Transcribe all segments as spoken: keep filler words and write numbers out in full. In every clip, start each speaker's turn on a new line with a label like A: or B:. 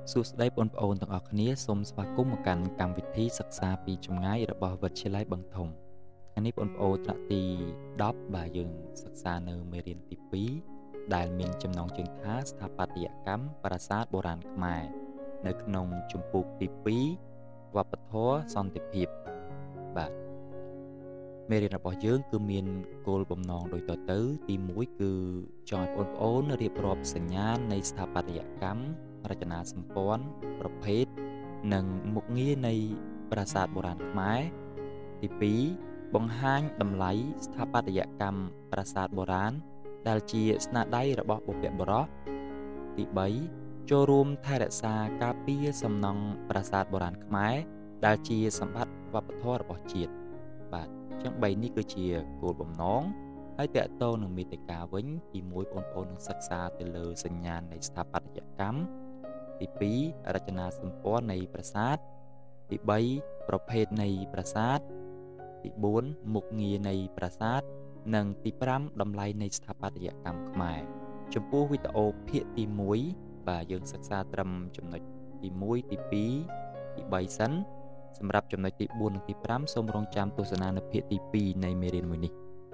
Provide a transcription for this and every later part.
A: សួស្តីបងប្អូនទាំងអស់គ្នាសូមស្វាគមន៍មកកាន់កម្មវិធីសិក្សាពីចម្ងាយរបស់វិទ្យាល័យបឹងធំថ្ងៃនេះបងប្អូនថ្នាក់ទីដប់បាទយើងសិក្សានៅមេរៀនទីពីរដែលមានចំណងជើងថាស្ថាបត្យកម្មប្រាសាទបុរាណខ្មែរនៅក្នុងជំពូកទីពីរវប្បធម៌សន្តិភាពបាទមេរៀនរបស់យើងគឺមានគោលបំណងដូចតទៅទីមួយគឺចង់ឲ្យបងប្អូនរៀបរាប់សញ្ញានៃស្ថាបត្យកម្មរចនាសម្ព័ន្ធប្រភេទនិងមុខងារនៃប្រាសាទបុរាណខ្មែរទីពីរបង្ហាញតម្លៃស្ថាបត្យកម្មប្រាសាទបុរាណដែលជាស្នាដៃរបស់បុព្វបុរសទីបីចូលរួមថែរក្សាការពារសំណង់ប្រាសាទបុរាណខ្មែរដែលជាសម្បត្តិវប្បធម៌របស់ជាតិបាទអញ្ចឹងបីនេះគឺជាគោលបំណងហើយតកតងនឹងមេតិកាវិញទីមួយបងប្អូននឹងសិក្សាទៅលើសញ្ញានៃស្ថាបត្យកម្មទីពីររចនាសម្ព័ន្ធនៃប្រាសាទទីបីប្រភេទនៃប្រាសាទទីបួនមុខងារនៃប្រាសាទនិងទីប្រាំតម្លៃនៃស្ថាបត្យកម្មខ្មែរចំពោះវីដេអូភាគទីមួយបាទយើងសិក្សាត្រឹមចំណុចទីមួយទីពីរទីបីសិនសម្រាប់ចំណុចទីបួននិងទីប្រាំសូមរងចាំទស្សនានៅភាគទីពីរនៃមេរៀនមួយនេះ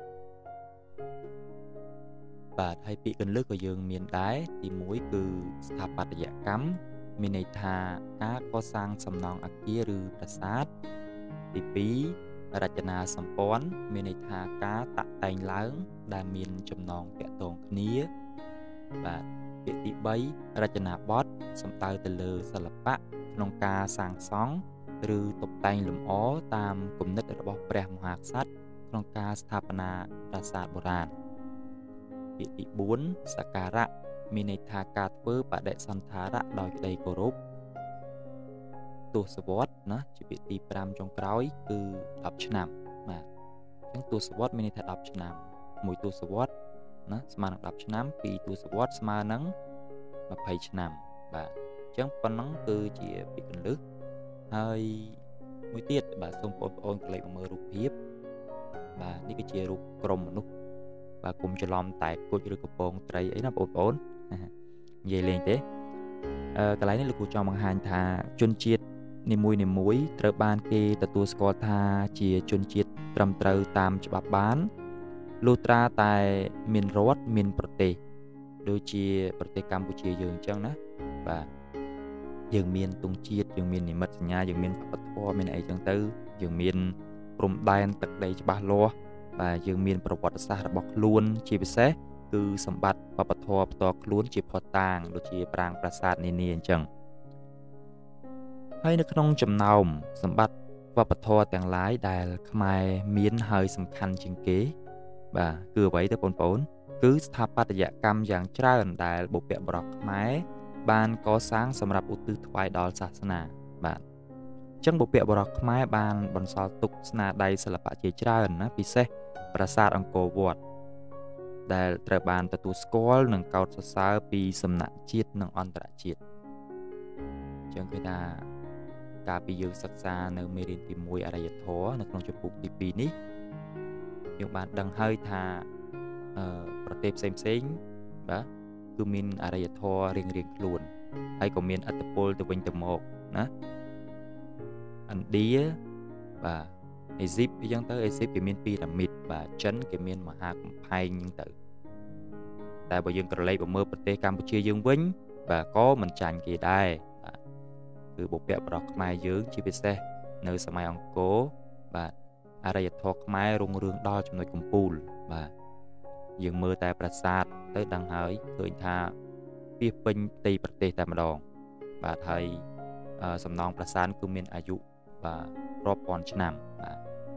A: បាទហើយពាក្យកន្លឹះក៏យើងមានដែរទីមួយគឺស្ថាបត្យកម្មមានន័យថាការកសាងសំណង់អគារឬប្រាសាទទីពីររចនាសម្ព័ន្ធមានន័យថាការតាក់តែងឡើងដែលមានចំណងទាក់ទងគ្នាបាទពាក្យទីបីរចនាបថសំដៅទៅលើសិល្បៈក្នុងការសាងសង់ឬតុបតែងលម្អតាមគំនិតរបស់ព្រះមហាក្សត្រក្នុងការស្ថាបនាប្រាសាទបុរាណពាក្យទីបួនសក្ការៈមានន័យថាការធ្វើបដិសណ្ឋារៈដោយក្តីគោរពទសវត្សរ៍ណាជាពាក្យទីប្រាំចុងក្រោយគឺដប់ឆ្នាំបាទអញ្ចឹងទសវត្សរ៍មានន័យថាដប់ឆ្នាំមួយទសវត្សរ៍ណាស្មើនឹងដប់ឆ្នាំពីរទសវត្សរ៍ស្មើនឹងម្ភៃឆ្នាំបាទអញ្ចឹងប៉ុណ្ណឹងគឺជាពាក្យកន្លឹះហើយមួយទៀតបាទសូមបងប្អូនកន្លែងមកមើលរូបភាពបាទនេះគឺជារូបក្រុមមនុស្សបាទគុំច្រឡំតែគុជឬកំពងត្រីអីណាបងប្អូននិយាយលេងទេអឺកន្លែងនេះលោកគ្រូចង់បង្ហាញថាជនជាតិនីមួយនីមួយត្រូវបានគេទទួលស្គាល់ថាជាជនជាតិត្រឹមត្រូវតាមច្បាប់បានលុះត្រាតែមានរដ្ឋមានប្រទេសដូចជាប្រទេសកម្ពុជាយើងអញ្ចឹងណាបាទយើងមានទង់ជាតិយើងមាននិមិត្តសញ្ញាយើងមានវប្បធម៌មានអីចឹងទៅយើងមានព្រំដែនទឹកដីច្បាស់លាស់បាទយើងមានប្រវត្តិសាស្ត្ររបស់ខ្លួនជាពិសេសគឺសម្បត្តិវប្បធម៌ផ្ទាល់ខ្លួនជាភស្តុតាងដូចជាប្រាង្គប្រាសាទនានាអញ្ចឹងហើយនៅក្នុងចំណោមសម្បត្តិវប្បធម៌ទាំងឡាយដែលខ្មែរមានហើយសំខាន់ជាងគេបាទគឺអ្វីទៅបងប្អូនគឺស្ថាបត្យកម្មយ៉ាងច្រើនដែលបុព្វបុរសខ្មែរបានកសាងសម្រាប់ឧទ្ទិសថ្វាយដល់សាសនាបាទអញ្ចឹងបុព្វបុរសខ្មែរបានបន្សល់ទុកស្នាដៃសិល្បៈជាច្រើនណាពិសេសប្រាសាទអង្គរវត្តដែលត្រូវបានទទួលស្គាល់និងកោតសរសើរពីសំណាក់ជាតិនិងអន្តរជាតិអញ្ចឹងគឺថាកាលពីយើងសិក្សានៅមេរៀនទីមួយអរិយធម៌នៅក្នុងជំពូកទីពីរនេះយើងបានដឹងហើយថាអឺប្រទេសផ្សេងផ្សេងបាទគឺមានអរិយធម៌រៀងរៀងខ្លួនហើយក៏មានឥទ្ធិពលទៅវិញទៅមកណាឥណ្ឌាបាទអេស៊ីបអញ្ចឹងទៅអេស៊ីបគេមានពីរ៉ាមីតបាទចិនគេមានមហាកំផែងអញ្ចឹងទៅតែបើយើងក្រឡេកមកមើលប្រទេសកម្ពុជាយើងវិញបាទក៏មិនចាញ់គេដែរបាទគឺបុព្វបុរសខ្មែរយើងជាពិសេសនៅសម័យអង្គរបាទអរិយធម៌ខ្មែររុងរឿងដល់ចំណុចកំពូលបាទយើងមើលតែប្រាសាទទៅដឹងហើយឃើញថាពាសពេញផ្ទៃប្រទេសតែម្ដងបាទហើយសំណង់ប្រាសាទគឺមានអាយុបាទរាប់ពាន់ឆ្នាំបាទ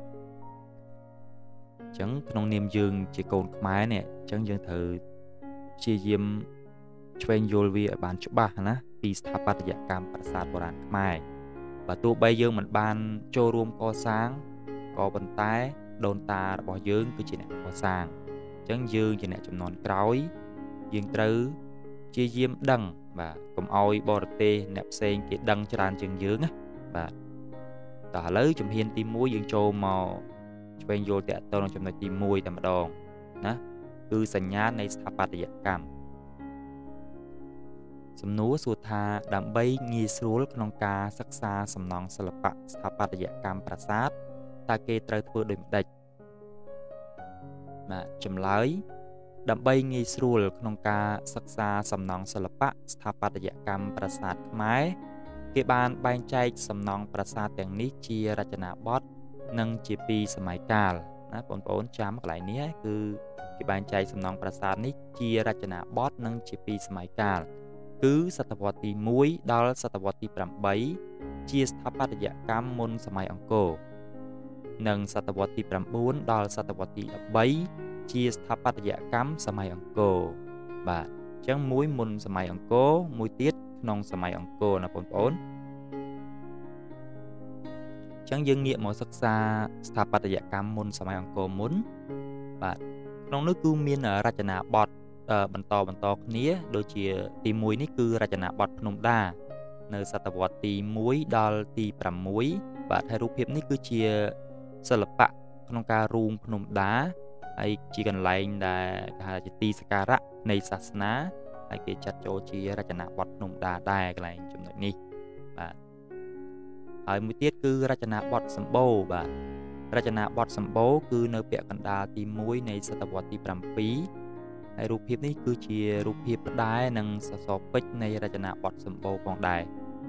A: អញ្ចឹងក្នុងនាមយើងជាកូនខ្មែរនេះអញ្ចឹងយើងត្រូវព្យាយាមឆ្វេងយល់វាឲ្យបានច្បាស់ណាពីស្ថាបត្យកម្មប្រាសាទបុរាណខ្មែរបើទោះបីយើងមិនបានចូលរួមកសាងក៏ប៉ុន្តែដូនតារបស់យើងគឺជាអ្នកកសាងអញ្ចឹងយើងជាអ្នកចំនួនក្រោយយើងត្រូវព្យាយាមដឹងបាទកុំឲ្យបរទេសអ្នកផ្សេងគេដឹងច្រើនជាងយើងណាបាទតោះឥឡូវជំហានទីមួយយើងចូលមកឆ្វេងយល់តាក់ទងនឹងចំណុចទីមួយតែម្ដងណាគឺសញ្ញានៃស្ថាបត្យកម្មសសំណួរសួរថាដើម្បីងាយស្រួលក្នុងការសិក្សាសំណង់សិល្បៈស្ថាបត្យកម្មប្រាសាទតើគេត្រូវធ្វើដូចម្តេចបាទចម្លើយដើម្បីងាយស្រួលក្នុងការសិក្សាសំណង់សិល្បៈស្ថាបត្យកម្មប្រាសាទខ្មែរគេបានបែងចែកសំណង់ប្រាសាទទាំងនេះជារចនាបថនិងជាពីរសម័យកាលណាបងប្អូនចាំកន្លែងនេះគឺគេបែងចែកសំណង់ប្រាសាទនេះជារចនាបថនិងជាពីរសម័យកាលគឺសតវត្សទីមួយដល់សតវត្សទីប្រាំបីជាស្ថាបត្យកម្មមុនសម័យអង្គរនិងសតវត្សទីប្រាំបួនដល់សតវត្សទីដប់បីជាស្ថាបត្យកម្មសម័យអង្គរបាទអញ្ចឹងមួយមុនសម័យអង្គរមួយទៀតក្នុងសម័យអង្គរណាបងប្អូនអញ្ចឹងយើងងាកមកសិក្សាស្ថាបត្យកម្មមុនសម័យអង្គរមុនបាទក្នុងនោះគឺមានរចនាបថបន្តបន្តគ្នាដូចជាទីមួយនេះគឺរចនាបថភ្នំដានៅសតវត្សទីមួយដល់ទីប្រាំមួយបាទហើយរូបភាពនេះគឺជាសិល្បៈក្នុងការរូងភ្នំដាហើយជាកន្លែងដែលគេហៅជាទីសក្ការៈនៃសាសនាហើយគេចាត់ចូលជារចនាបថភ្នំដាដែរកន្លែងចំណុចនេះបាទហើយមួយទៀតគឺរចនាបថសម្បូរបាទរចនាបថសម្បូរគឺនៅពាក់កណ្ដាលទីមួយនៃសតវត្សទីប្រាំពីរហើយរូបភាពនេះគឺជារូបភាពផ្តែរនិងសសរពេជ្រនៃរចនាបថសម្បូរផងដែរ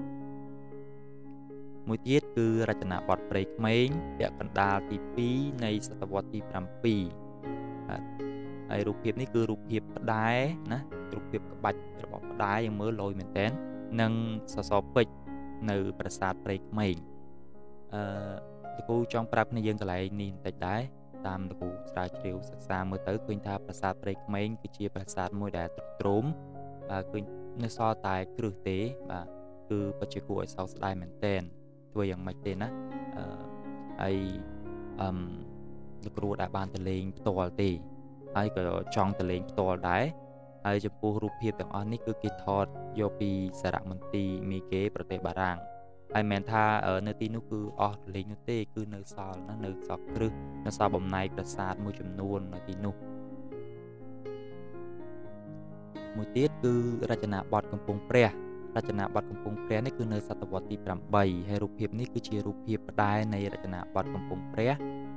A: មួយទៀតគឺរចនាបថព្រៃក្មេងពាក់កណ្ដាលទីពីរនៃសតវត្សទីប្រាំពីរបាទហើយរូបភាពនេះគឺរូបភាពផ្តែរណារូបភាពក្បាច់របស់ផ្តែរយើងមើលលយមែនតើនិងសសរពេជ្រនៅប្រាសាទព្រៃក្មេងអឺលោកគ្រូចង់ប្រាប់គ្នាយើងកន្លែងនេះបន្តិចដែរតាមលោកគ្រូស្រាវជ្រាវសិក្សាមើលទៅឃើញថាប្រាសាទព្រៃក្មេងគឺជាប្រាសាទមួយដែលទ្រុឌទ្រោមបាទឃើញនៅសល់តែគ្រឹះទេបាទគឺពិតជាគួរឲ្យសោកស្ដាយមែនទែនធ្វើយ៉ាងម៉េចទេណាអឺហើយអឺលោកគ្រូដែលបានទៅលេងផ្ទាល់ទេហើយក៏ចង់ទៅលេងផ្ទាល់ដែរហើយចំពោះរូបភាពទាំងអស់នេះគឺគេថតយកពីសារមន្ទីរមីកេប្រទេសបារាំងហើយមិនថានៅទីនោះគឺអស់លេងនោះទេគឺនៅសល់ណានៅសល់គ្រឹះនៅសល់បំណែកប្រាសាទមួយចំនួននៅទីនោះមួយទៀតគឺរចនាបថកំពង់ព្រះរចនាបថកំពង់ព្រះនេះគឺនៅសតវត្សទីប្រាំបីហើយរូបភាពនេះគឺជារូបភាពផ្តែរនៃរចនាបថកំពង់ព្រះ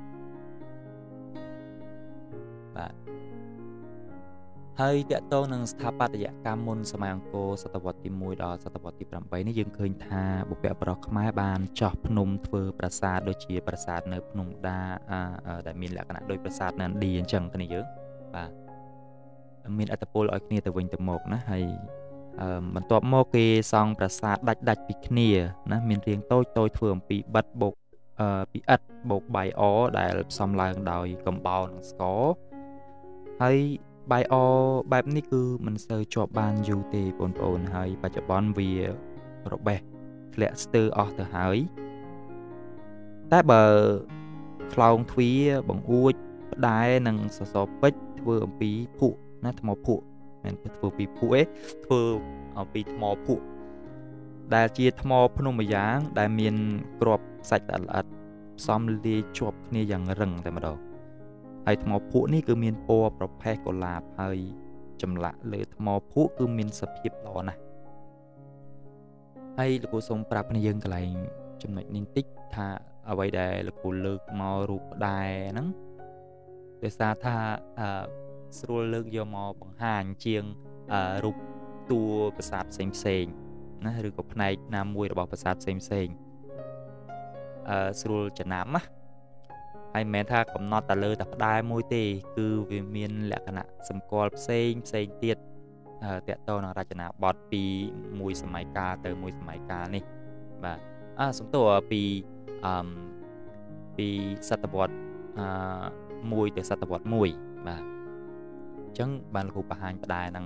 A: បាទហើយតកតងនឹងស្ថាបត្យកម្មមុនសម័យអង្គរសតវត្សទីមួយដល់សតវត្សទីប្រាំបីនេះយើងឃើញថាបុព្វបុរសខ្មែរបានចោះភ្នំធ្វើប្រាសាទដូចជាប្រាសាទនៅភ្នំដាដែលមានលក្ខណៈដូចប្រាសាទនៅឥណ្ឌាអញ្ចឹងគ្នាយើងបាទមានអត្តពលឲ្យគ្នាទៅវិញទៅមកណាហើយបន្ទាប់មកគេសង់ប្រាសាទដាច់ដាច់ពីគ្នាណាមានរាងតូចតូចធ្វើអំពីបិទបូកពីឥដ្ឋបូកបាយអដែលផ្សំឡើងដោយកំបោរនិងស្ករហើយបាយអបែបនេះគឺមិនសូវជាប់បានយូរទេបងប្អូនហើយបច្ចុប្បន្នវារបេះធ្លាក់ស្ទើរអស់ទៅហើយតែបើខ្លោងទ្វារបង្អួចផ្តែរនិងសសរពេជ្រធ្វើអំពីភក់ណាថ្មភក់មិនធ្វើពីភក់ទេធ្វើអំពីថ្មភក់ដែលជាថ្មភ្នំម្យ៉ាងដែលមានគ្រាប់សាច់ល្អិតផ្សំលាយជាប់គ្នាយ៉ាងរឹងតែម្ដងហើយថ្មភក់នេះគឺមានពណ៌ប្រផេះកុលាបហើយចម្លាក់លើថ្មភក់គឺមានសភាពល្អណាស់ហើយលោកគ្រូសូមប្រាប់គ្នាយើងកន្លែងចំណុចនេះបន្តិចថាអ្វីដែលលោកគ្រូលើកមករូបផ្តែរហ្នឹងដោយសារថាអឺស្រួលលើកយកមកបង្ហាញជាងរូបតួប្រាសាទផ្សេងផ្សេងណាឬក៏ផ្នែកណាមួយរបស់ប្រាសាទផ្សេងផ្សេងអឺស្រួលចំណាំណាហើយមិនមែនថាកំណត់តែលើតែផ្តែរមួយទេគឺវាមានលក្ខណៈសម្គាល់ផ្សេងផ្សេងទៀតតកតនឹងរចនាបថពីមួយសម័យកាលទៅមួយសម័យកាលនេះបាទអឺសំទោសពីអឺពីសតវត្សអឺមួយទៅសតវត្សមួយបាទអញ្ចឹងបានលោកគ្រូបង្ហាញផ្តែរហ្នឹង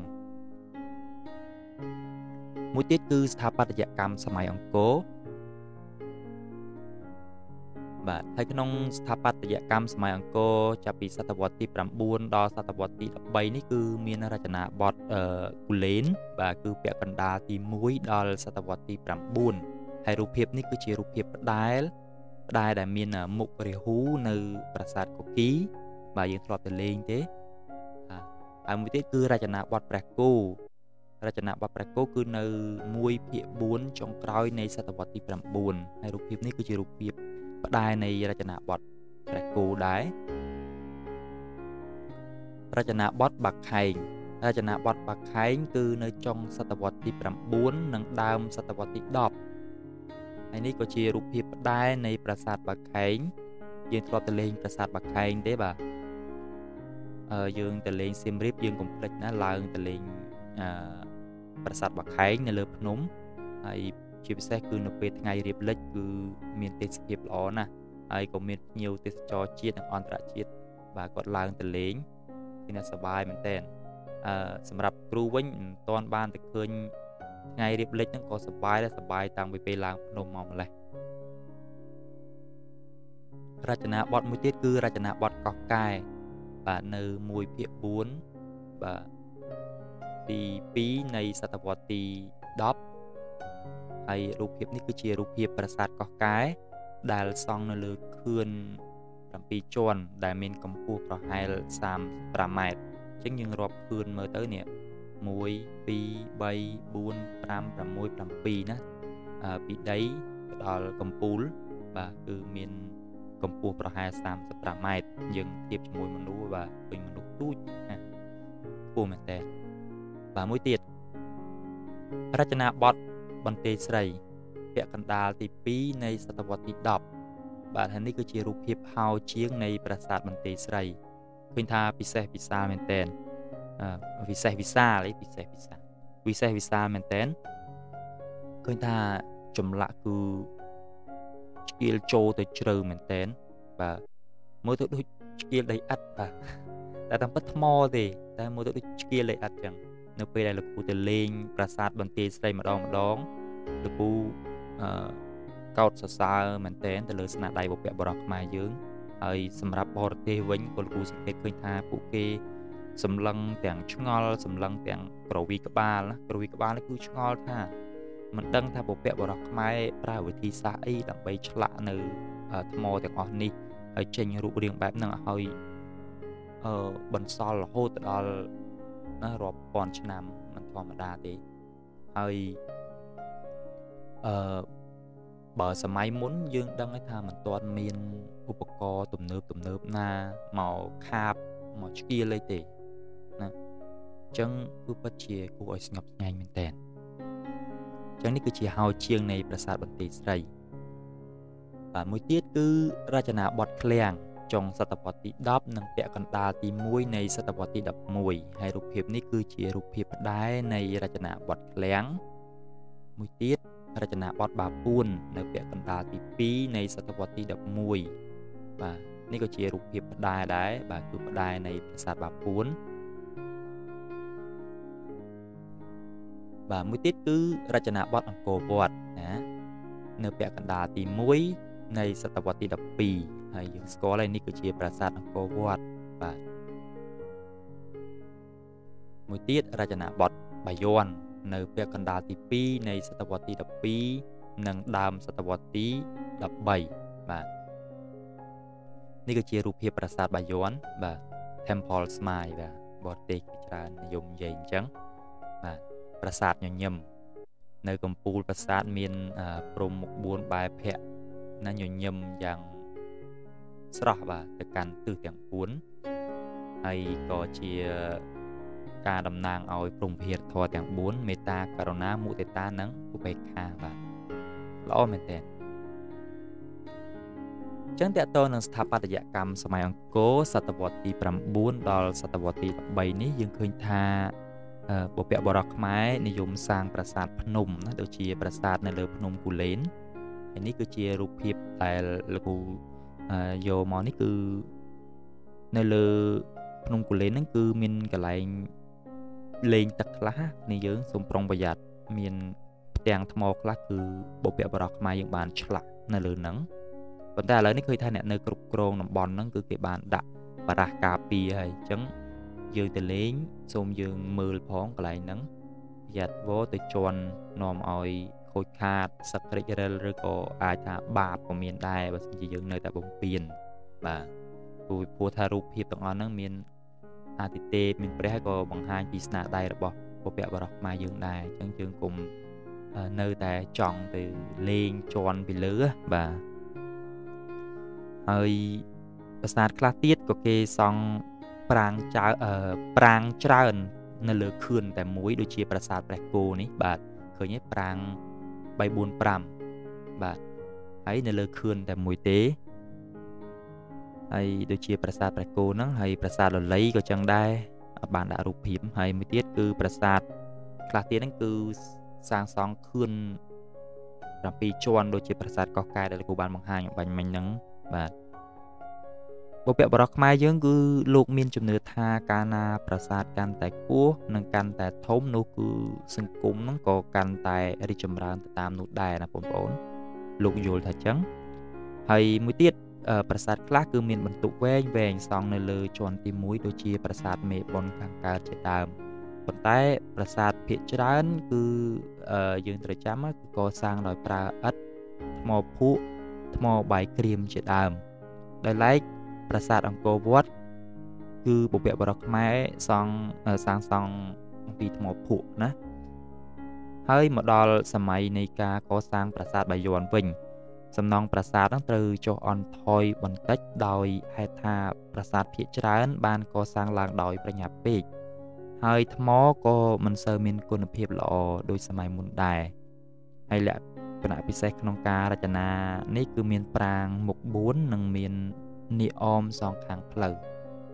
A: មួយទៀតគឺស្ថាបត្យកម្មសម័យអង្គរបាទហើយក្នុងស្ថាបត្យកម្មសម័យអង្គរចាប់ពីសតវត្សទីប្រាំបួនដល់សតវត្សទីដប់បីនេះគឺមានរចនាបថអឺគូលែនបាទគឺពាក់កណ្ដាលទីមួយដល់សតវត្សទីប្រាំបួនហើយរូបភាពនេះគឺជារូបភាពផ្តែរផ្តែរដែលមានមុខរាហូនៅប្រាសាទកុកីបាទយើងធ្លាប់ទៅលេងទេហើយមួយទៀតគឺរចនាបថព្រះគោរចនាបថព្រះគោគឺនៅមួយភាគបួនចុងក្រោយនៃសតវត្សទីប្រាំបួនហើយរូបភាពនេះគឺជារូបភាពផ្ដាយនៃរចនាបថព្រះគោដែររចនាបថបាខែងរចនាបថបាខែងគឺនៅចុងសតវត្សទីប្រាំបួននិងដើមសតវត្សទីដប់ហើយនេះក៏ជារូបភាពផ្ដាយនៃប្រាសាទបាខែងយើងធ្លាប់ទៅលេងប្រាសាទបាខែងទេបាទអឺយើងទៅលេងសៀមរាបយើងកុំភ្លេចណាឡើងទៅលេងអឺប្រាសាទបាខែងនៅលើភ្នំហើយជាពិសេសគឺនៅពេលថ្ងៃរៀបលិចគឺមានទេសភាពល្អណាស់ហើយក៏មានភ្ញៀវទេសចរជាតិនិងអន្តរជាតិបាទគាត់ឡើងទៅលេងគឺអ្នកសប្បាយមែនតើអឺសម្រាប់គ្រូវិញមិនទាន់បានទៅឃើញថ្ងៃរៀបលិចហ្នឹងក៏សប្បាយដែរសប្បាយតាំងពីពេលឡើងភ្នំមកម្លេះរចនាបថមួយទៀតគឺរចនាបថកោះកែបាទនៅមួយភាគបួនបាទទីពីរនៃសតវត្សទីដប់ហើយរូបភាពនេះគឺជារូបភាពប្រាសាទកោះកែដែលសង់នៅលើខឿនប្រាំពីរជាន់ដែលមានកម្ពស់ប្រហែលសាមសិបប្រាំម៉ែត្រអញ្ចឹងយើងរាប់ខឿនមើលទៅនេះមួយ ពីរ បី បួន ប្រាំ ប្រាំមួយ ប្រាំពីរណាពីដីទៅដល់កំពូលបាទគឺមានកម្ពស់ប្រហែលសាមសិបប្រាំម៉ែត្រយើងធៀបជាមួយមនុស្សបាទឃើញមនុស្សទូចណាខ្ពស់មែនតើបាទមួយទៀតរចនាបថបន្ទាយស្រីពាក់កណ្ដាលទីពីរនៃសតវត្សទីដប់បាទហើយនេះគឺជារូបភាពហោជាងនៃប្រាសាទបន្ទាយស្រីឃើញថាពិសេសពិសាលមែនតើវិសេសវិសាលអីពិសេសពិសាលវិសេសវិសាលមែនតើឃើញថាចម្លាក់គឺឆ្កៀលចូលទៅជ្រៅមែនតើបាទមើលទៅដូចឆ្កៀលដីឥដ្ឋបាទតែតាមពិតថ្មទេតែមើលទៅដូចឆ្កៀលដីឥដ្ឋចឹងនៅពេលដែលលោកគ្រូទៅលេងប្រាសាទបន្ទាយស្រីម្ដងម្ដងលោកគ្រូអឺកោតសរសើរមែនតើទៅលើស្នាដៃបុព្វបុរសខ្មែរយើងហើយសម្រាប់បរទេសវិញក៏លោកគ្រូសង្កេតឃើញថាពួកគេសម្លឹងទាំងឆ្ងល់សម្លឹងទាំងក្រវីក្បាលណាក្រវីក្បាលនេះគឺឆ្ងល់ថាមិនដឹងថាបុព្វបុរសខ្មែរប្រើវិធីសាស្ត្រអីដើម្បីឆ្លាក់នៅថ្មទាំងអស់នេះហើយចេញរូបរាងបែបហ្នឹងឲ្យអឺបន្សល់រហូតដល់ណារាប់ពាន់ឆ្នាំមិនធម្មតាទេហើយអឺបើសម័យមុនយើងដឹងថាមិនទាន់មានឧបករណ៍ទំនើបទំនើបណាមកខាបមកឆ្កៀលអីទេណាអញ្ចឹងគឺពិតជាគួរឲ្យស្ងប់ស្ងាញ់មែនតើអញ្ចឹងនេះគឺជាហោជាងនៃប្រាសាទបន្ទាយស្រីបាទមួយទៀតគឺរចនាបថឃ្លាំងចុងសតវត្សទីដប់និងពាក់កណ្ដាលទីមួយនៃសតវត្សទីដប់មួយហើយរូបភាពនេះគឺជារូបភាពផ្ដាយនៃរចនាបថឃ្លាំងមួយទៀតរចនាបថបាពួននៅពាក់កណ្ដាលទីពីរនៃសតវត្សទីដប់មួយបាទនេះក៏ជារូបភាពផ្ដាយដែរបាទគឺផ្ដាយនៃប្រាសាទបាពួនបាទមួយទៀតគឺរចនាបថអង្គរវត្តណានៅពាក់កណ្ដាលទីមួយនៃសតវត្សទីដប់ពីរហើយយើងស្គាល់ហើយនេះគឺជាប្រាសាទអង្គរវត្តបាទមួយទៀតរចនាបថបាយ័ននៅពាក់កណ្ដាលទីពីរនៃសតវត្សទីដប់ពីរនិងដើមសតវត្សទីដប់បីបាទនេះគឺជារូបភាពប្រាសាទបាយ័នបាទ Temple Smile បាទបរទេសជាច្រើននិយមនិយាយអញ្ចឹងបាទប្រាសាទញញឹមនៅកំពូលប្រាសាទមានព្រំមុខបួនបែរភ័ក្រណាញញឹមយ៉ាងស្រស់បាទទៅកាន់ទិសទាំងបួនហើយក៏ជាការតំណាងឲ្យព្រំវិហារធម៌ទាំងបួនមេត្តាករុណាមុទិតានិងឧបេក្ខាបាទល្អមែនតើចឹងតើតើនឹងស្ថាបត្យកម្មសម័យអង្គរសតវត្សទីប្រាំបួនដល់សតវត្សទីដប់បីនេះយើងឃើញថាបុព្វបុរសខ្មែរនិយមសាងប្រាសាទភ្នំណាដូចជាប្រាសាទនៅលើភ្នំគូលែនហើយនេះគឺជារូបភាពដែលលោកគ្រូយកមកនេះគឺនៅលើភ្នំគូលែនហ្នឹងគឺមានកន្លែងលេងទឹកខ្លះនេះយើងសូមប្រុងប្រយ័ត្នមានផ្ទាំងថ្មខ្លះគឺបុព្វបុរសខ្មែរយើងបានឆ្លាក់នៅលើហ្នឹងប៉ុន្តែឥឡូវនេះឃើញថាអ្នកនៅគ្រប់គ្រងតំបន់ហ្នឹងគឺគេបានដាក់បារះការពារហើយអញ្ចឹងយើងទៅលេងសូមយើងមើលផងកន្លែងហ្នឹងប្រយ័ត្នវទៅជន់នាំឲ្យខូចខាតសឹករិចរិលឬក៏អាចថាបាបក៏មានដែរបើសិនជាយើងនៅតែបំពេញបាទព្រោះព្រោះថារូបភាពទាំងអស់ហ្នឹងមានអាទិទេពមានព្រះក៏បង្ហាញពីស្នាដៃរបស់ bộ bẹ bờ rọc mai dương đài chẳng chương cùng nơi tại chọn từ lên tròn bị lứa và hơi sát khá tiết có cái song prang trao ờ prang trơn nơi lứa khươn tại mũi đôi chia prasat Preko ní bà khởi nhé prang bay buôn pram bà ấy nơi lứa khươn tại mũi tế hay đôi chia prasat Preko nó hay prasat là lấy có chẳng đai bạn đã rụp hiểm hay mới tiết cứ prasat khá tiết nó cứ sang song khươn làm pi tròn đôi chia prasat có cái đây là của bạn bằng hai bánh mình nắng bà bộ bẹ bờ rọc mai dương cứ lục miên chùm nửa tha cana prasat can tại cua nâng can tại thốn nô cứ sừng cúng nó có can tại đi chùm ra tam nút đài là bốn bốn lục dồi thật trắng hay mới tiết prasat khác cứ miên bận tụ quen về xong nơi lơ tròn tim mũi đôi chia prasat mẹ bon khang ca chế tam còn tại prasat phía trên cứ dương trời chấm cứ có sang đòi pra ất mò phụ mò bài cream chế tam đây lấy prasat Angkor Wat គឺបុព្វបុរសខ្មែរសង់សាងសង់ពីថ្មភក់ណាហើយមកដល់សម័យនៃការកសាងប្រាសាទបាយ័នវិញសំណង់ប្រាសាទហ្នឹងត្រូវចុះអន់ថយបន្តិចដោយហេតុថាប្រាសាទភាគច្រើនបានកសាងឡើងដោយប្រញាប់ពេកហើយថ្មក៏មិនសូវមានគុណភាពល្អដូចសម័យមុនដែរហើយលក្ខណៈពិសេសក្នុងការរចនានេះគឺមានប្រាង្គមុខបួននិងមាននីអមសងខាងផ្លូវ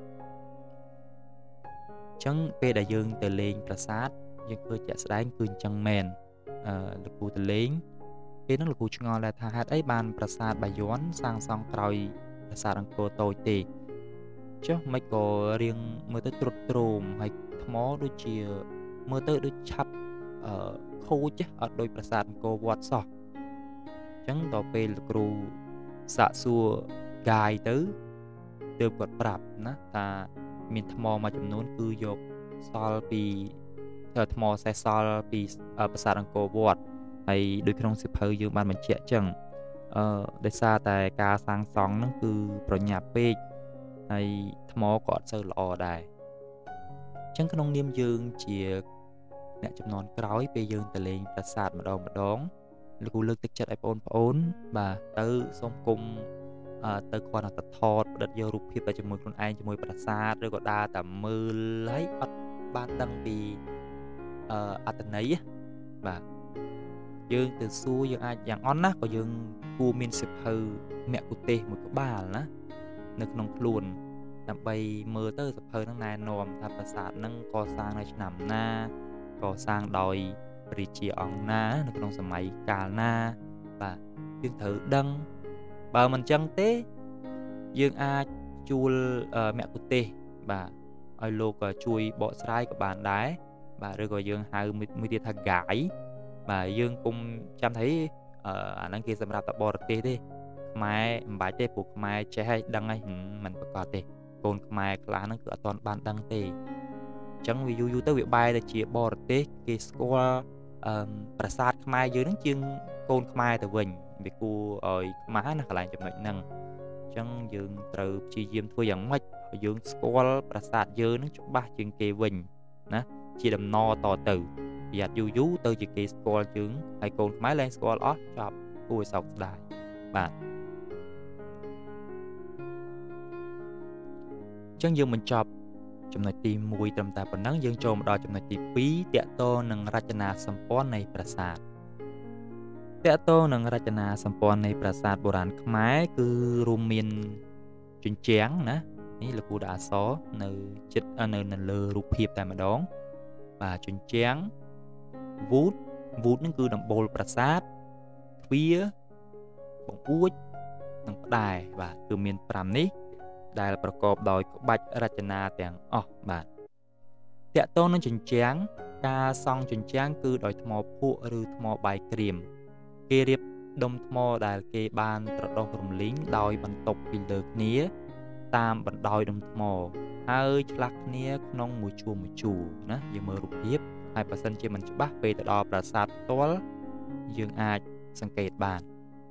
A: ចឹងពេលដែលយើងទៅលេងប្រាសាទយើងឃើញជាក់ស្ដែងគឺអញ្ចឹងមែនអឺលោកគ្រូទៅលេងពេលហ្នឹងលោកគ្រូឆ្ងល់ដែរថាហេតុអីបានប្រាសាទបាយ័នសាងសង់ក្រោយប្រាសាទអង្គរតូចទេចុះមិនក៏រៀងមើលទៅត្រុតត្រោមហើយថ្មដូចជាមើលទៅដូចឆាប់អឺខូចអត់ដូចប្រាសាទអង្គរវត្តសោះចឹងដល់ពេលលោកគ្រូសាកសួរកាយទៅទើបគាត់ប្រាប់ណាថាមានថ្មមួយចំនួនគឺយកសល់ពីថ្មសេះសល់ពីប្រាសាទអង្គរវត្តហើយដូចក្នុងសិភៅយើងបានបញ្ជាក់ចឹងអឺដោយសារតែការសាងសង់ហ្នឹងគឺប្រញាប់ពេកហើយថ្មក៏អត់សូវល្អដែរចឹងក្នុងនាមយើងជាអ្នកចំនួនក្រោយពេលយើងទៅលេងប្រាសាទម្ដងម្ដងលោកគ្រូលើកទឹកចិត្តឲ្យបងប្អូនបាទទៅសូមគុំអឺទៅគាត់ទៅថតផ្ដិតយករូបភាពទៅជាមួយខ្លួនឯងជាមួយប្រាសាទឬក៏ដើរតែមើលហើយអត់បានដឹងពីអឺអត្តន័យបាទយើងទៅសួរយើងអាចយ៉ាងអន់ណាក៏យើងគួរមានសិភៅមគ្គុទ្ទេសក៍មួយក្បាលណានៅក្នុងខ្លួនដើម្បីមើលទៅសិភៅហ្នឹងណែនាំថាប្រាសាទហ្នឹងកសាងនៅឆ្នាំណាកសាងដោយរាជាអង្គណានៅក្នុងសម័យកាលណាបាទយើងត្រូវដឹងបើមិនចឹងទេយើងអាចជួលមគ្គុទ្ទេសក៍បាទឲ្យលោកជួយបកស្រាយក៏បានដែរបាទឬក៏យើងហៅមួយទៀតថា guide បាទយើងគុំចាំថាអាហ្នឹងគេសម្រាប់តែបរទេសទេខ្មែរមិនបាច់ទេព្រោះខ្មែរចេះហើយដឹងហើយមិនប្រកាសទេកូនខ្មែរខ្លះហ្នឹងគឺអត់ទាន់បានដឹងទេអញ្ចឹងវាយូរយូរទៅវាបែរទៅជាបរទេសគេស្គាល់អឺប្រាសាទខ្មែរយើងហ្នឹងជាងកូនខ្មែរទៅវិញវាគួរឲ្យខ្មាស់ណាកន្លែងចំណុចហ្នឹងអញ្ចឹងយើងត្រូវព្យាយាមធ្វើយ៉ាងម៉េចឲ្យយើងស្គាល់ប្រាសាទយើងហ្នឹងច្បាស់ជាងគេវិញណាជាដំណតទៅប្រយ័ត្នយូរយូរទៅជាគេស្គាល់យើងហើយកូនខ្មែរឡើងស្គាល់អស់ចប់គួរឲ្យសោកស្ដាយបាទអញ្ចឹងយើងបញ្ចប់ចំណុចទីមួយត្រឹមតែប៉ុណ្ណឹងយើងចូលមកដល់ចំណុចទីពីរតាក់ទងនឹងរចនាសម្ព័ន្ធនៃប្រាសាទតាក់ទងនឹងរចនាសម្ព័ន្ធនៃប្រាសាទបុរាណខ្មែរគឺរួមមានជញ្ជាំងណានេះលោកគ្រូដាក់អក្សរនៅចិត្តនៅនៅលើរូបភាពតែម្ដងបាទជញ្ជាំងវូតវូតហ្នឹងគឺដំបូលប្រាសាទទ្វារបង្អួចនិងផ្តែរបាទគឺមានប្រាំនេះដែលប្រកបដោយក្បាច់រចនាទាំងអស់បាទតាក់ទងនឹងជញ្ជាំងការសង់ជញ្ជាំងគឺដោយថ្មភក់ឬថ្មបាយក្រៀមគេរៀបដុំថ្មដែលគេបានត្រដុសរំលីងដោយបន្ទប់ពីលើគ្នាតាមបណ្ដោយដុំថ្មហើយឆ្លាស់គ្នាក្នុងមួយជួរមួយជួរណាយើងមើលរូបភាពហើយបើសិនជាមិនច្បាស់ពេលទៅដល់ប្រាសាទផ្ទាល់យើងអាចសង្កេតបាន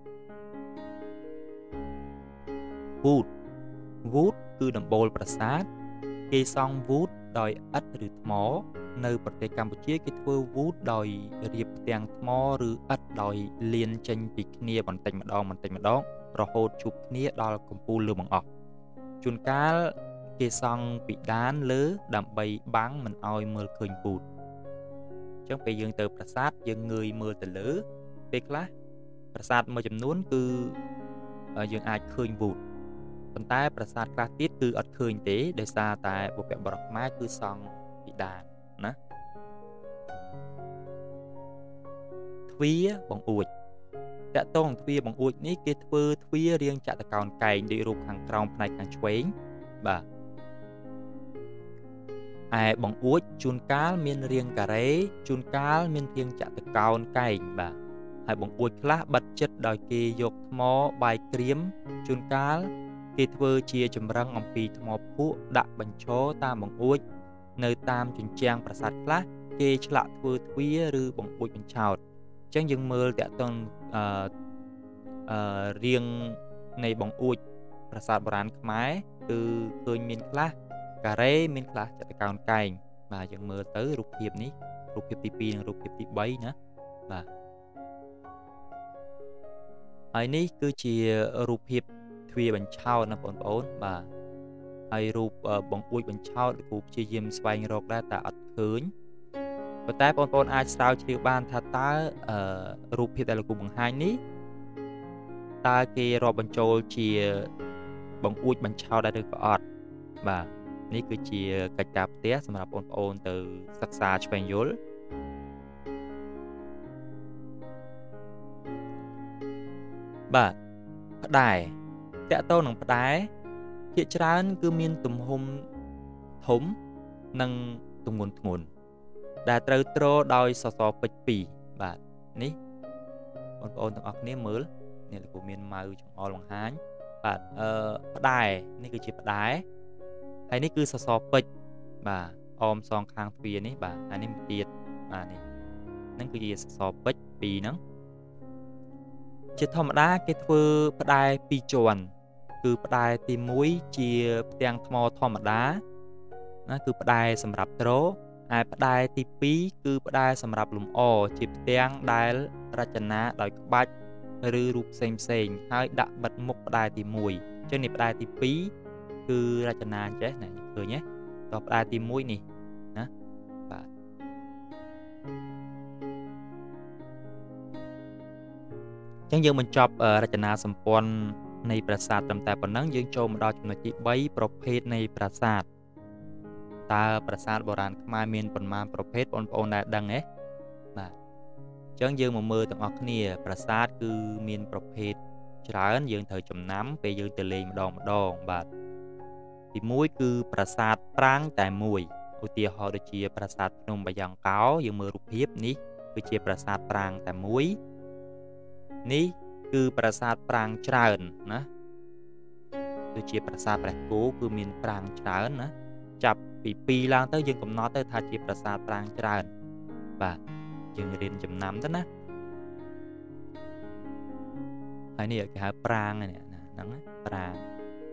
A: វូតវូតគឺដំបូលប្រាសាទគេសង់វូតដោយឥដ្ឋឬថ្មនៅប្រទេសកម្ពុជាគេធ្វើវូតដោយរៀបផ្ទាំងថ្មឬឥដ្ឋដោយលានចេញពីគ្នាបន្តិចម្ដងបន្តិចម្ដងរហូតជួបគ្នាដល់កំពូលលើបង្អស់ជួនកាលគេសង់ពីដានលើដើម្បីបាំងមិនឲ្យមើលឃើញវូតអញ្ចឹងពេលយើងទៅប្រាសាទយើងងើយមើលទៅលើពេលខ្លះប្រាសាទមួយចំនួនគឺយើងអាចឃើញវូតប៉ុន្តែប្រាសាទខ្លះទៀតគឺអត់ឃើញទេដោយសារតែបុព្វបុរសខ្មែរគឺសង់ពីដានណាទ្វារបង្អួចតាក់ទងទ្វារបង្អួចនេះគេធ្វើទ្វាររាងចតុកោណកែងដូចរូបខាងក្រោមផ្នែកខាងឆ្វេងបាទឯបង្អួចជួនកាលមានរាងការ៉េជួនកាលមានរាងចតុកោណកែងបាទហើយបង្អួចខ្លះបិទជិតដោយគេយកថ្មបាយក្រៀមជួនកាលគេធ្វើជាចម្រឹងអំពីថ្មភក់ដាក់បញ្ឈរតាមបង្អួចនៅតាមជញ្ជាំងប្រាសាទខ្លះគេឆ្លាក់ធ្វើទ្វារឬបង្អួចបញ្ឆោតអញ្ចឹងយើងមើលតាក់ទងអឺអឺរាងនៃបង្អួចប្រាសាទបុរាណខ្មែរគឺឃើញមានខ្លះការ៉េមានខ្លះចតុកោណកែងបាទយើងមើលទៅរូបភាពនេះរូបភាពទីពីរនិងរូបភាពទីបីណាបាទហើយនេះគឺជារូបភាពទ្វារបញ្ឆោតណាបងប្អូនបាទហើយរូបបង្អួចបញ្ឆោតគ្រូព្យាយាមស្វែងរកដែរតែអត់ឃើញប៉ុន្តែបងប្អូនអាចស្រាវជ្រាវបានថាតើរូបភាពដែលលោកគ្រូបង្ហាញនេះតើគេរាប់បញ្ចូលជាបង្អួចបញ្ឆោតដែរឬក៏អត់បាទនេះគឺជាកិច្ចការផ្ទះសម្រាប់បងប្អូនទៅសិក្សាឆ្វេងយល់បាទផ្ដែតាក់ទងនឹងផ្ដែភាគច្រើនគឺមានទំហំធំនិងទម្ងន់ធ្ងន់ដែលត្រូវទ្រដោយសសរពេជ្រពីរបាទនេះបងប្អូនទាំងអស់គ្នាមើលនេះលោកគ្រូមានម៉ៅចង្អុលបង្ហាញបាទអឺផ្ដែនេះគឺជាផ្ដែហើយនេះគឺសសរពេជ្របាទអមសងខាងទ្វារនេះបាទហើយនេះមួយទៀតបាទនេះហ្នឹងគឺជាសសរពេជ្រពីរហ្នឹងជាធម្មតាគេធ្វើផ្ដែពីរជាន់គឺផ្ដែទីមួយជាផ្ទាំងថ្មធម្មតាណាគឺផ្ដែសម្រាប់ទ្រហើយផ្ដែទីពីរគឺផ្ដែសម្រាប់លម្អជាផ្ទាំងដែលរចនាដោយក្បាច់ឬរូបផ្សេងផ្សេងហើយដាក់បិទមុខផ្ដែទីមួយអញ្ចឹងនេះផ្ដែទីពីរគឺរចនាអញ្ចេះណាឃើញទេតោះផ្ដែទីមួយនេះណាបាទអញ្ចឹងយើងបញ្ចប់រចនាសម្ព័ន្ធនៃប្រាសាទត្រឹមតែប៉ុណ្ណឹងយើងចូលមកដល់ចំណុចទីបីប្រភេទនៃប្រាសាទតើប្រាសាទបុរាណខ្មែរមានប៉ុន្មានប្រភេទបងប្អូនដែលដឹងទេបាទអញ្ចឹងយើងមកមើលទាំងអស់គ្នាប្រាសាទគឺមានប្រភេទច្រើនយើងត្រូវចំណាំពេលយើងទៅលេងម្ដងម្ដងបាទទីមួយគឺប្រាសាទប្រាង្គតែមួយឧទាហរណ៍ដូចជាប្រាសាទភ្នំបាយ៉ង់កោយើងមើលរូបភាពនេះគឺជាប្រាសាទប្រាង្គតែមួយនេះគឺប្រាសាទប្រាង្គច្រើនណាដូចជាប្រាសាទព្រះគោគឺមានប្រាង្គច្រើនណាចាប់ពីពីរឡើងទៅយើងកំណត់ទៅថាជាប្រាសាទប្រាង្គច្រើនបាទយើងរៀនចំណាំទៅណាហើយនេះគេហៅប្រាង្គនេះហ្នឹងប្រាង្គ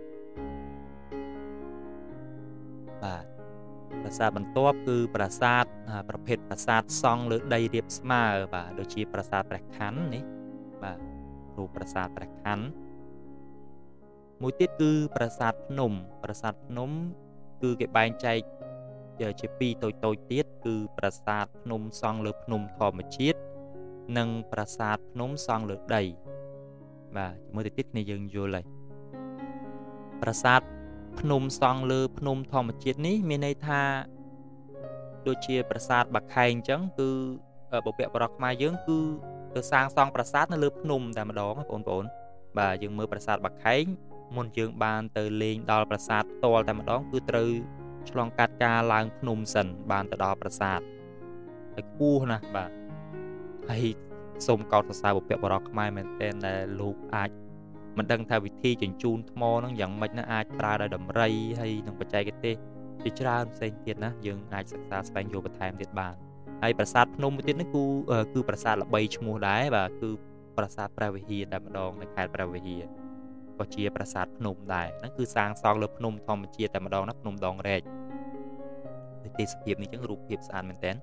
A: បាទប្រាសាទបន្ទាប់គឺប្រាសាទប្រភេទប្រាសាទសង់លើដីរាបស្មើបាទដូចជាប្រាសាទព្រះខ័ននេះបាទរូបប្រាសាទព្រះខ័នមួយទៀតគឺប្រាសាទភ្នំប្រាសាទភ្នំគឺគេបែងចែកជាពីរតូចតូចទៀតគឺប្រាសាទភ្នំសង់លើភ្នំធម្មជាតិនិងប្រាសាទភ្នំសង់លើដីបាទជាមួយទៅទៀតគ្នាយើងយល់ហើយប្រាសាទភ្នំសង់លើភ្នំធម្មជាតិនេះមានន័យថាដូចជាប្រាសាទបាខែងអញ្ចឹងគឺបុព្វបុរសខ្មែរយើងគឺទៅសាងសង់ប្រាសាទនៅលើភ្នំតែម្ដងបងប្អូនបាទយើងមើលប្រាសាទបាខែងមុនយើងបានទៅលេងដល់ប្រាសាទផ្ទាល់តែម្ដងគឺត្រូវឆ្លងកាត់ការឡើងភ្នំសិនបានទៅដល់ប្រាសាទហើយខ្ពស់ណាស់បាទហើយសូមកោតសរសើរបុព្វបុរសខ្មែរមែនទែនដែលលោកអាចមិនដឹងថាវិធីជញ្ជូនថ្មហ្នឹងយ៉ាងម៉េចណាអាចប្រើដោយដំរីហើយនឹងបច្ចេកទេសជាច្រើនផ្សេងទៀតណាយើងអាចសិក្សាស្វែងយល់បន្ថែមទៀតបានហើយប្រាសាទភ្នំមួយទៀតនេះគឺគឺប្រាសាទល្បីឈ្មោះដែរបាទគឺប្រាសាទព្រះវិហារតែម្ដងនៅខេត្តព្រះវិហារក៏ជាប្រាសាទភ្នំដែរហ្នឹងគឺសាងសង់លើភ្នំធម្មជាតិតែម្ដងណាភ្នំដងរែកទេសភាពនេះចឹងរូបភាពស្អាតមែនតើ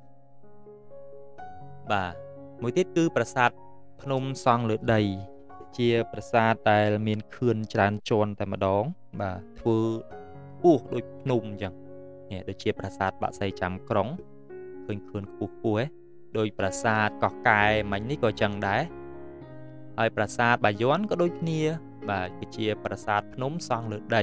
A: បាទមួយទៀតគឺប្រាសាទភ្នំសង់លើដីជាប្រាសាទដែលមានខឿនច្រើនជាន់តែម្ដងបាទធ្វើខ្ពស់ដូចភ្នំអញ្ចឹងនេះដូចជាប្រាសាទបាក់សីចាំក្រុងឃើញខឿនខ្ពស់ខ្ពស់ហ៎ដោយប្រាសាទកោះកែមិញនេះក៏ចឹងដែរហើយប្រាសាទបាយ័នក៏ដូចគ្នាបាទគឺជាប្រាសាទភ្នំសង់លើដី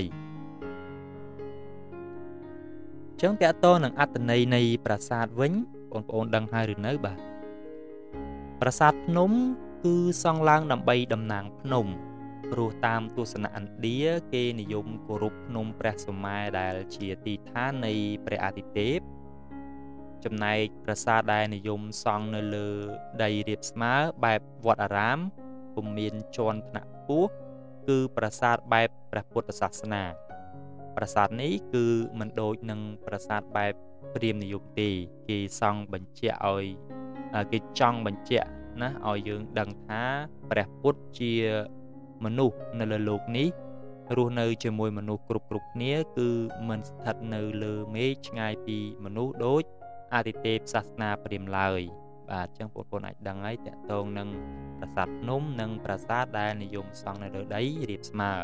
A: ចឹងតើតើនឹងអត្ថន័យនៃប្រាសាទវិញបងប្អូនដឹងហើយឬនៅបាទប្រាសាទភ្នំគឺសង់ឡើងដើម្បីតំណាងភ្នំព្រោះតាមទស្សនៈឥណ្ឌាគេនិយមគោរពភ្នំព្រះសុមេរុដែលជាទីឋាននៃព្រះអាទិទេពចំណែកប្រាសាទដែលនិយមសង់នៅលើដីរាបស្មើបែបវត្តអារាមពុំមានជាន់ថ្នាក់ខ្ពស់គឺប្រាសាទបែបព្រះពុទ្ធសាសនាប្រាសាទនេះគឺមិនដូចនឹងប្រាសាទបែបព្រាហ្មណ៍និយមទេគេសង់បញ្ជាក់ឲ្យគេចង់បញ្ជាក់ណាឲ្យយើងដឹងថាព្រះពុទ្ធជាមនុស្សនៅលើโลกនេះរស់នៅជាមួយមនុស្សគ្រប់គ្រប់គ្នាគឺមិនស្ថិតនៅលើមេឃឆ្ងាយពីមនុស្សដូចអាទិទេពសាសនាព្រាហ្មណ៍ឡើយបាទអញ្ចឹងបងប្អូនអាចដឹងហើយតកតងនឹងប្រាសាទភ្នំនិងប្រាសាទដែលនិយមសង់នៅលើដីរាបស្មើ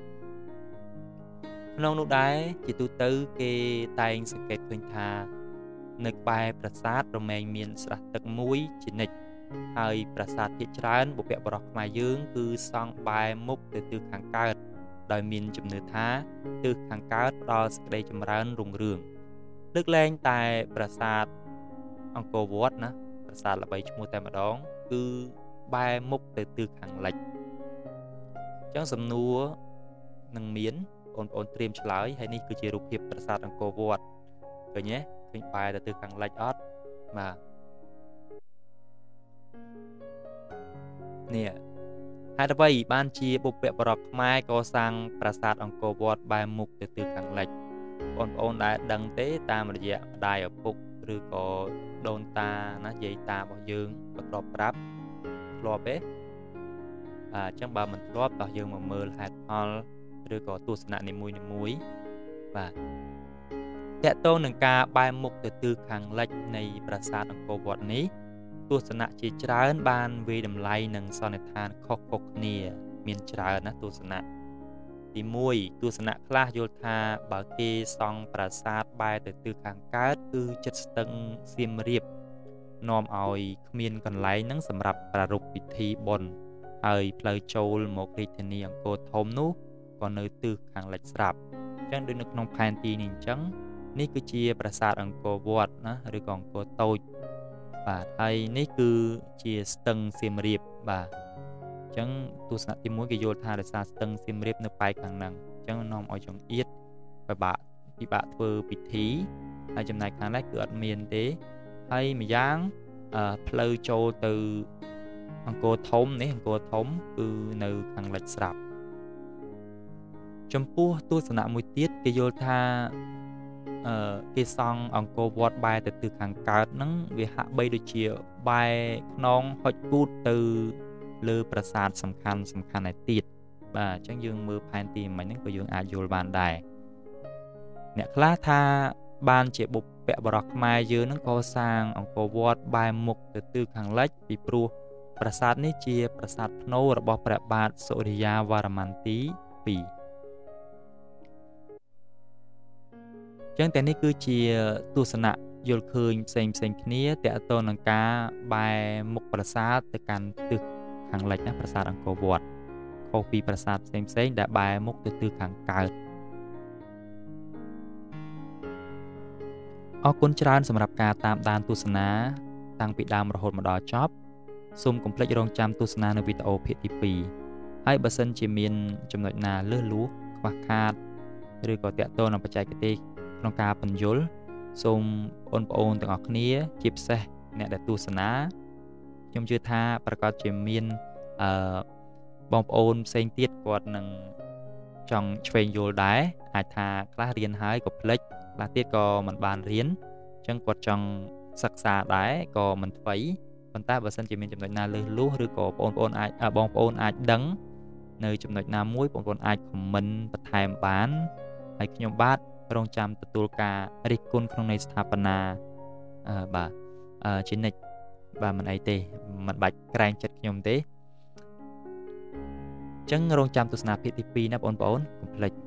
A: ក្នុងនោះដែរជាទូទៅគេតែងសង្កេតឃើញថានៅក្បែរប្រាសាទរមែងមានស្រះទឹកមួយជានិច្ចហើយប្រាសាទភាគច្រើនបុព្វបុរសខ្មែរយើងគឺសង់បែរមុខទៅទិសខាងកើតដោយមានជំនឿថាទិសខាងកើតផ្ដល់សេចក្តីចម្រើនរុងរឿងលើកលែងតែប្រាសាទអង្គរវត្តណាប្រាសាទល្បីឈ្មោះតែម្ដងគឺបែរមុខទៅទិសខាងលិចអញ្ចឹងសំណួរនឹងមានបងប្អូនត្រៀមឆ្លើយហើយនេះគឺជារូបភាពប្រាសាទអង្គរវត្តឃើញទេឃើញបែរទៅទិសខាងលិចអត់បាទនេះហេតុអ្វីបានជាបុព្វបុរសខ្មែរកសាងប្រាសាទអង្គរវត្តបែរមុខទៅទិសខាងលិចបងប្អូនដែលដឹងទេតាមរយៈម្ដាយឪពុកឬក៏ដូនតាណាយាយតារបស់យើងក៏ធ្លាប់ប្រាប់ធ្លាប់ទេអញ្ចឹងបើមិនធ្លាប់តោះយើងមកមើលហេតុផលឬក៏ទស្សនៈនីមួយនីមួយបាទតកតងនឹងការបែរមុខទៅទិសខាងលិចនៃប្រាសាទអង្គរវត្តនេះទស្សនៈជាច្រើនបានវាយតម្លៃនឹងសន្និដ្ឋានខុសៗគ្នាមានច្រើនណាទស្សនៈទីមួយទស្សនៈខ្លះយល់ថាបើគេសង់ប្រាសាទបែរទៅទិសខាងកើតគឺចិត្តស្ទឹងសៀមរាបនាំឲ្យគ្មានកន្លែងនឹងសម្រាប់ប្រារព្ធពិធីបុណ្យហើយផ្លូវចូលមករាជធានីអង្គរធំនោះក៏នៅទិសខាងលិចស្រាប់អញ្ចឹងដូចនៅក្នុងផែនទីនេះអញ្ចឹងនេះគឺជាប្រាសាទអង្គរវត្តណាឬក៏អង្គរតូចបាទហើយនេះគឺជាស្ទឹងសៀមរាបបាទអញ្ចឹងទស្សនៈទីមួយគេយល់ថាដោយសារស្ទឹងសៀមរាបនៅប៉ែកខាងហ្នឹងអញ្ចឹងនាំឲ្យចង្អៀតពិបាកពិបាកធ្វើពិធីហើយចំណែកខាងនេះគឺអត់មានទេហើយម្យ៉ាងផ្លូវចូលទៅអង្គរធំនេះអង្គរធំគឺនៅខាងលិចស្រាប់ចំពោះទស្សនៈមួយទៀតគេយល់ថាអឺគេសង់អង្គរវត្តបែរទៅទិសខាងកើតហ្នឹងវាហាក់បីដូចជាបែរខ្នងហុចគូតទៅលើប្រាសាទសំខាន់សំខាន់ឯទៀតបាទអញ្ចឹងយើងមើលផែនទីមិញហ្នឹងក៏យើងអាចយល់បានដែរអ្នកខ្លះថាបានជាបុព្វបុរសខ្មែរយើងហ្នឹងក៏សាងអង្គរវត្តបែរមុខទៅទិសខាងលិចពីព្រោះប្រាសាទនេះជាប្រាសាទភ្នូររបស់ព្រះបាទសូរិយាវរ្ម័នទីពីរចឹងតែនេះគឺជាទស្សនៈយល់ឃើញផ្សេងផ្សេងគ្នាតកតទៅនឹងការបែរមុខប្រាសាទទៅកាន់ទិសខាងលិចណាប្រាសាទអង្គរវត្តខុសពីប្រាសាទផ្សេងផ្សេងដែលបែរមុខទៅទិសខាងកើតអរគុណច្រើនសម្រាប់ការតាមដានទស្សនាតាំងពីដើមរហូតមកដល់ចប់សូមកុំភ្លេចរងចាំទស្សនានៅវីដេអូភាគទីពីរហើយបើសិនជាមានចំណុចណាលើសលួសខ្វះខាតឬក៏តកតនឹងបច្ចេកទេសក្នុងការបញ្យល់សូមបងប្អូនទាំងអស់គ្នាជាពិសេសអ្នកដែលទស្សនាខ្ញុំជឿថាប្រកាសជាមានអឺបងប្អូនផ្សេងទៀតគាត់នឹងចង់ឆ្វេងយល់ដែរអាចថាខ្លះរៀនហើយក៏ភ្លេចខ្លះទៀតក៏មិនបានរៀនអញ្ចឹងគាត់ចង់សិក្សាដែរក៏មិនថ្មីប៉ុន្តែបើសិនជាមានចំណុចណាលើសលួសឬក៏បងប្អូនអាចបងប្អូនអាចដឹងនៅចំណុចណាមួយបងប្អូនអាចខមមិនបន្ថែមបានហើយខ្ញុំបាទរងចាំទទួលការរិះគន់ក្នុងន័យស្ថាបនាអឺបាទអឺជានិច្ចបាទមិនអីទេមិនបាច់ក្រែងចិត្តខ្ញុំទេអញ្ចឹងរងចាំទស្សនាភាគទីពីរណាបងប្អូនកុំភ្លេច